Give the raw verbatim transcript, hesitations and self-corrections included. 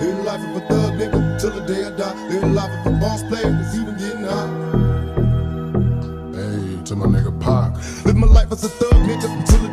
Live life of a thug nigga till the day I die. Live life of a boss player that's even getting high. Hey, to my nigga Pac. Live my life as a thug nigga until the